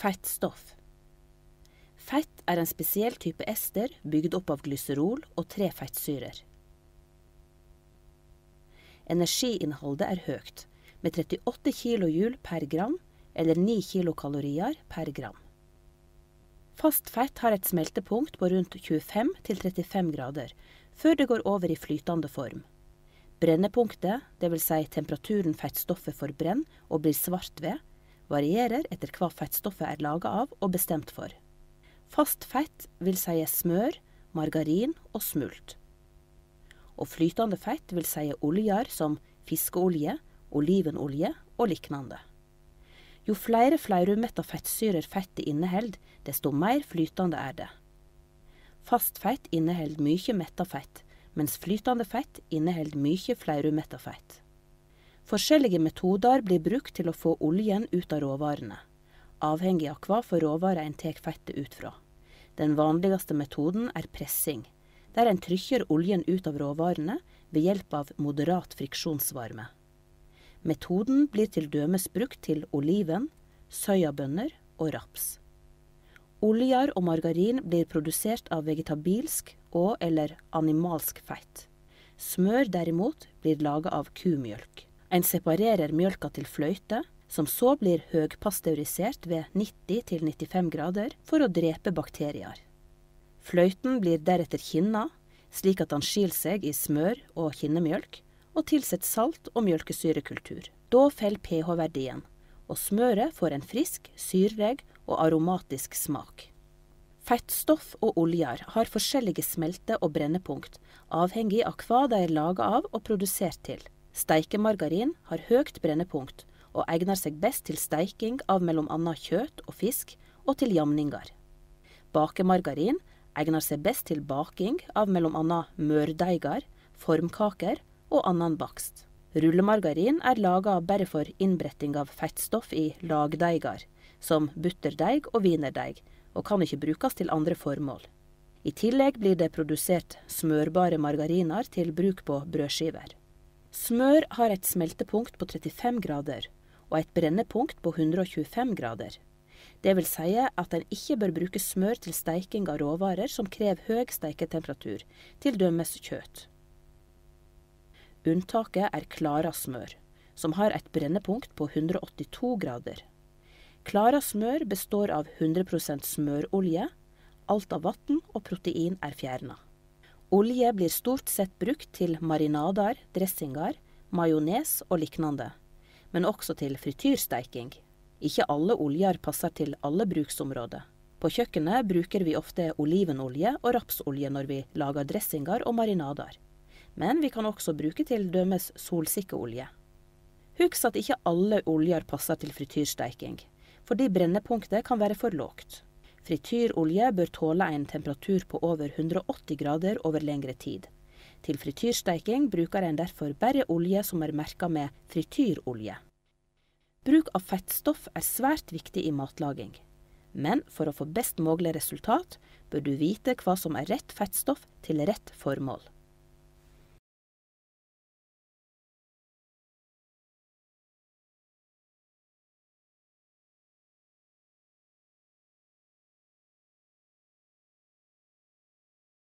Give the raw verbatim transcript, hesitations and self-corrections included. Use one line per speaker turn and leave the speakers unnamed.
Fettstoff. Fett er en spesiell type ester bygd opp av glyserol og tre fettsyrer. Energiinnholdet er høyt, med trettiåtte kilojoule per gram eller ni kilokalorier per gram. Fast fett har et smeltepunkt på rundt tjuefem til trettifem grader, før det går over i flytende form. Brennepunktet, det vil si temperaturen fettstoffet forbrenner og blir svart ved, varierer etter hva fettstoffet er laget av og bestemt for. Fast fett vil si smør, margarin og smult. Og flytende fett vil si oljer som fiskeolje, olivenolje og liknande. Jo flere fleirumetta fettsyrer fettet inneheld, desto mer flytende er det. Fast fett inneheld mye metta fett, mens flytende fett inneheld mye fleirumetta fett. Forskjellige metoder blir brukt til å få oljen ut av råvarene, avhengig av hva for råvarer en tek fettet ut fra. Den vanligste metoden er pressing, der en trykker oljen ut av råvarene ved hjelp av moderat friksjonsvarme. Metoden blir til dømes brukt til oliven, soyabønner og raps. Oljer og margarin blir produsert av vegetabilsk og eller animalsk fett. Smør derimot blir laget av kumjølk. En separerer mjølka til fløyte, som så blir høgpasteurisert ved nitti til nittifem grader for å drepe bakterier. Fløyten blir deretter kinna, slik at den skiller seg i smør og kinnemjølk, og tilsett salt og mjølkesyrekultur. Da faller pH-verdien, og smøret får en frisk, syrlig og aromatisk smak. Fettstoff og oljer har forskjellige smelte- og brennepunkt, avhengig av hva de er laget av og produsert til. Steikemargarin har høyt brennepunkt, og egner seg best til steiking av mellom annet kjøtt og fisk, og til jamninger. Bakemargarin egner seg best til baking av mellom annet mørdeiger, formkaker og annen bakst. Rullemargarin er laget bare for innbretting av fettstoff i lagdeiger, som butterdeig og wienerdeig, og kan ikke brukes til andre formål. I tillegg blir det produsert smørbare margariner til bruk på brødskiver. Smør har et smeltepunkt på trettifem grader, og et brennepunkt på hundre og tjuefem grader. Det vil si at en ikke bør bruke smør til steiking av råvarer som krever høy steiketemperatur, til dømes kjøtt. Unntaket er Klara smør, som har et brennepunkt på hundre og åttito grader. Klara smør består av hundre prosent smørolje, alt av vann og protein er fjernet. Olje blir stort sett brukt til marinader, dressinger, majones og liknande, men også til frityrsteiking. Ikke alle oljer passer til alle bruksområder. På kjøkkenet bruker vi ofte olivenolje og rapsolje når vi lager dressinger og marinader. Men vi kan også bruke til dømes solsikkeolje. Husk at ikke alle oljer passer til frityrsteiking, fordi brennepunktet kan være for lågt. Frityrolje bør tåle en temperatur på over hundre og åtti grader over lengre tid. Til frityrsteiking bruker en derfor bare olje som er merket med frityrolje. Bruk av fettstoff er svært viktig i matlaging. Men for å få best mulig resultat, bør du vite hva som er rett fettstoff til rett formål.